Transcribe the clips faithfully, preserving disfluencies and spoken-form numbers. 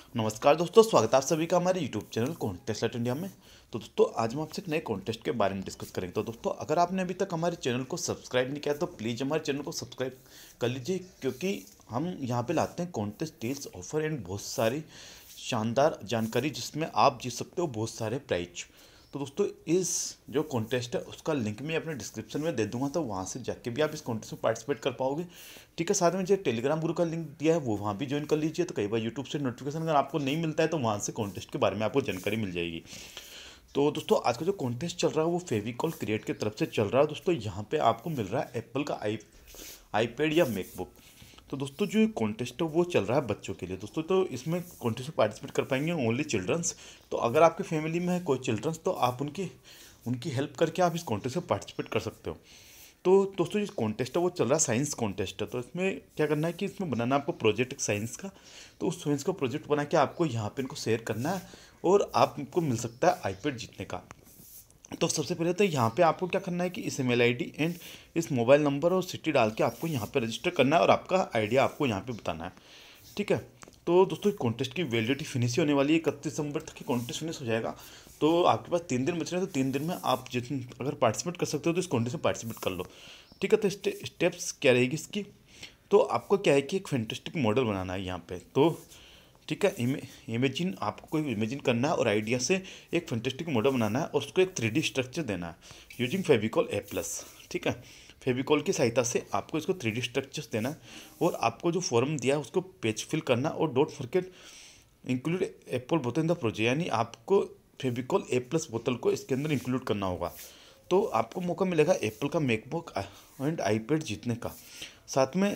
नमस्कार दोस्तों, स्वागत है आप सभी का हमारे यूट्यूब चैनल कॉन्टेस्ट इंडिया में। तो दोस्तों आज हम आपसे एक नए कॉन्टेस्ट के बारे में डिस्कस करेंगे। तो दोस्तों अगर आपने अभी तक हमारे चैनल को सब्सक्राइब नहीं किया तो प्लीज़ हमारे चैनल को सब्सक्राइब कर लीजिए, क्योंकि हम यहाँ पे लाते हैं कॉन्टेस्ट डील्स, ऑफर एंड बहुत सारी शानदार जानकारी जिसमें आप जीत सकते हो बहुत सारे प्राइज। तो दोस्तों इस जो कॉन्टेस्ट है उसका लिंक मैं अपने डिस्क्रिप्शन में दे दूंगा, तो वहाँ से जाके भी आप इस कॉन्टेस्ट में पार्टिसिपेट कर पाओगे। ठीक है, साथ में जो टेलीग्राम ग्रुप का लिंक दिया है वो वहाँ भी ज्वाइन कर लीजिए। तो कई बार यूट्यूब से नोटिफिकेशन अगर आपको नहीं मिलता है तो वहाँ से कॉन्टेस्ट के बारे में आपको जानकारी मिल जाएगी। तो दोस्तों आज का जो कॉन्टेस्ट चल रहा है वो फेविकॉल क्रिएट की तरफ से चल रहा है। दोस्तों यहाँ पे आपको मिल रहा है एप्पल का आई आईपैड या मैकबुक। तो दोस्तों जो कॉन्टेस्ट है वो चल रहा है बच्चों के लिए दोस्तों, तो इसमें कॉन्टेस्ट में पार्टिसिपेट कर पाएंगे ओनली चिल्ड्रंस। तो अगर आपके फैमिली में है कोई चिल्ड्रंस तो आप उनकी उनकी हेल्प करके आप इस कॉन्टेस्ट में पार्टिसिपेट कर सकते हो। तो दोस्तों जो कॉन्टेस्ट है वो चल रहा है साइंस कॉन्टेस्ट है। तो इसमें क्या करना है कि इसमें बनाना है आपको प्रोजेक्ट साइंस का। तो उस साइंस का प्रोजेक्ट बना के आपको यहाँ पे इनको शेयर करना है और आपको मिल सकता है आईपैड जीतने का। तो सबसे पहले तो यहाँ पे आपको क्या करना है कि इस ईमेल आईडी एंड इस मोबाइल नंबर और सिटी डाल के आपको यहाँ पे रजिस्टर करना है और आपका आइडिया आपको यहाँ पे बताना है। ठीक है, तो दोस्तों कॉन्टेस्ट की वैलिडिटी फिनिश ही होने वाली है, इकतीस दिसंबर तक की कॉन्टेस्ट फिनिश हो जाएगा। तो आपके पास तीन दिन बच रहे हैं, तो तीन दिन में आप जितने अगर पार्टिसिपेट कर सकते हो तो इस कॉन्टेस्ट में पार्टिसिपेट कर लो। ठीक है, तो स्टेप्स क्या रहेगी इसकी। तो आपको क्या है कि एक फैंटास्टिक मॉडल बनाना है यहाँ पे। तो ठीक है, इमे इमेजिन आपको कोई इमेजिन करना है और आइडिया से एक फैंटास्टिक मॉडल बनाना है और उसको एक थ्री डी स्ट्रक्चर देना है यूजिंग फेविकॉल ए प्लस। ठीक है, फेविकॉल की सहायता से आपको इसको थ्री डी स्ट्रक्चर्स देना है और आपको जो फॉर्म दिया है उसको पेज फिल करना और डोंट फॉरगेट इंक्लूड एप्पल बोतल इन द प्रोजेक्ट, यानी आपको फेविकॉल ए प्लस बोतल को इसके अंदर इंक्लूड करना होगा। तो आपको मौका मिलेगा एप्पल का मैकबुक एंड आईपैड जीतने का। साथ में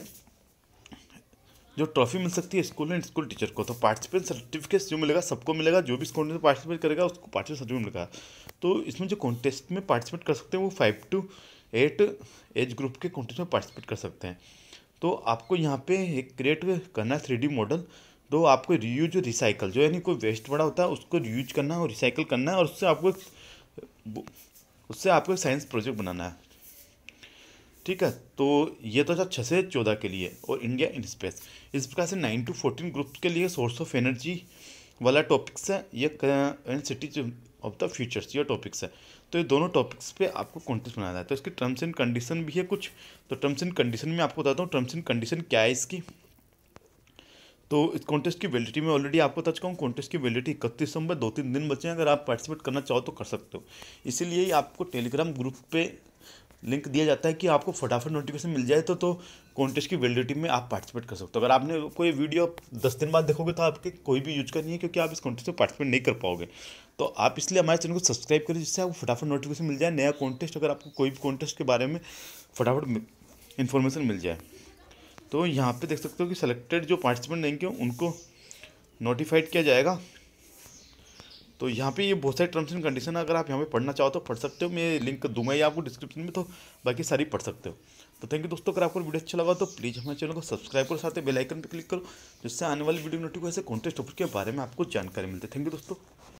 जो ट्रॉफी मिल सकती है स्कूल एंड स्कूल टीचर को। तो पार्टिसिपेंट सर्टिफिकेट जो मिलेगा सबको मिलेगा, जो भी इस कॉन्टेस्ट में पार्टिसिपेट करेगा उसको पार्टिसिपेट सर्टिफिकेट मिलेगा। तो इसमें जो कॉन्टेस्ट में पार्टिसिपेट कर सकते हैं वो five two eight age group के कॉन्टेस्ट में पार्टिसिपेट कर सकते हैं। तो आपको यहाँ पे एक क्रिएट करना है थ्री डी मॉडल। तो आपको रीयूज रिसाइकल, जो यानी कोई वेस्ट बड़ा होता है उसको रीयूज करना है और रिसाइकल करना है और उससे आपको उससे आपको साइंस प्रोजेक्ट बनाना है। ठीक है, तो ये तो था छः से चौदह के लिए और इंडिया इन स्पेस। इस प्रकार से नाइन टू फोर्टीन ग्रुप्स के लिए सोर्स ऑफ एनर्जी वाला टॉपिक्स है, ये and cities of the futures ये टॉपिक्स है। तो ये दोनों टॉपिक्स पे आपको कॉन्टेस्ट बनाना है। तो इसके टर्म्स एंड कंडीशन भी है कुछ। तो टर्म्स एंड कंडीशन में आपको बताता हूँ टर्म्स एंड कंडीशन क्या है इसकी। तो इस कॉन्टेस्ट की वैलिडिटी में ऑलरेडी आपको बता चुका हूँ। कॉन्टेस्ट की वैलिडिटी इकतीस दिसंबर, दो तीन दिन बचे हैं। अगर आप पार्टिसिपेट करना चाहो तो कर सकते हो। इसीलिए आपको टेलीग्राम ग्रुप पे लिंक दिया जाता है कि आपको फटाफट नोटिफिकेशन मिल जाए तो तो कॉन्टेस्ट की वैलिडिटी में आप पार्टिसिपेट कर सकते हो। अगर आपने कोई वीडियो दस दिन बाद देखोगे तो आपके कोई भी यूज का नहीं है, क्योंकि आप इस कॉन्टेस्ट में पार्टिसिपेट नहीं कर पाओगे। तो आप इसलिए हमारे चैनल को सब्सक्राइब करें जिससे आपको फटाफट नोटिफिकेशन मिल जाए नया कॉन्टेस्ट, अगर आपको कोई भी कॉन्टेस्ट के बारे में फटाफट इन्फॉर्मेशन मिल जाए। तो यहाँ पर देख सकते हो कि सेलेक्टेड जो पार्टिसिपेंट रहेंगे उनको नोटिफाइड किया जाएगा। तो यहाँ पे ये बहुत सारे टर्म्स एंड कंडीशन है, अगर आप यहाँ पे पढ़ना चाहो तो पढ़ सकते हो। मैं लिंक दूंगा ही आपको डिस्क्रिप्शन में, तो बाकी सारी पढ़ सकते हो। तो थैंक यू दोस्तों, अगर आपको वीडियो अच्छा लगा तो प्लीज़ हमारे चैनल को सब्सक्राइब करो, साथ ही बेल आइकन पर क्लिक करो जिससे आने वाली वीडियो नोटिफिकेशन कॉन्टेस्ट टॉपिक के बारे में आपको जानकारी मिलती है। थैंक यू दोस्तों।